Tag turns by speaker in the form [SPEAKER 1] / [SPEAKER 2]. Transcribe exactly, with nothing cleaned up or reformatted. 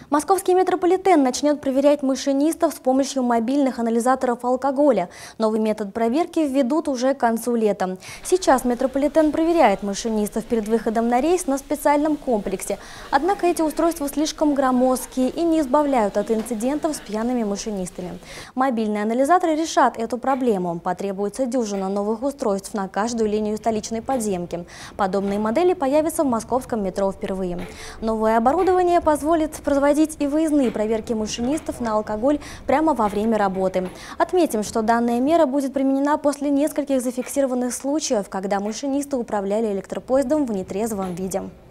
[SPEAKER 1] Московский метрополитен начнет проверять машинистов с помощью мобильных анализаторов алкоголя. Новый метод проверки введут уже к концу лета. Сейчас метрополитен проверяет машинистов перед выходом на рейс на специальном комплексе. Однако эти устройства слишком громоздкие и не избавляют от инцидентов с пьяными машинистами. Мобильные анализаторы решат эту проблему. Потребуется дюжина новых устройств на каждую линию столичной подземки. Подобные модели появятся в московском метро впервые. Новое оборудование позволит проводить и выездные проверки машинистов на алкоголь прямо во время работы. Отметим, что данная мера будет применена после нескольких зафиксированных случаев, когда машинисты управляли электропоездом в нетрезвом виде.